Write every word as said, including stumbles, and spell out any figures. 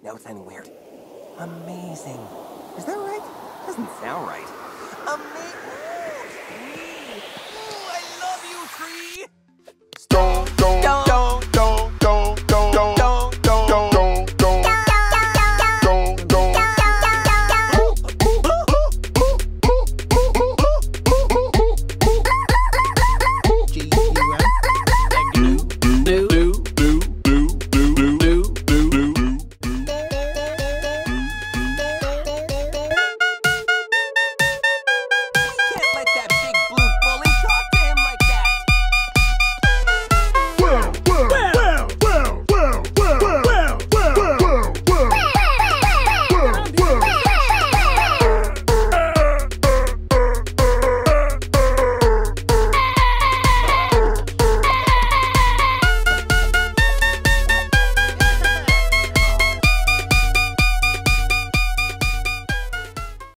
Now it's sounding weird. Amazing. Is that right? Doesn't sound right. Amazing.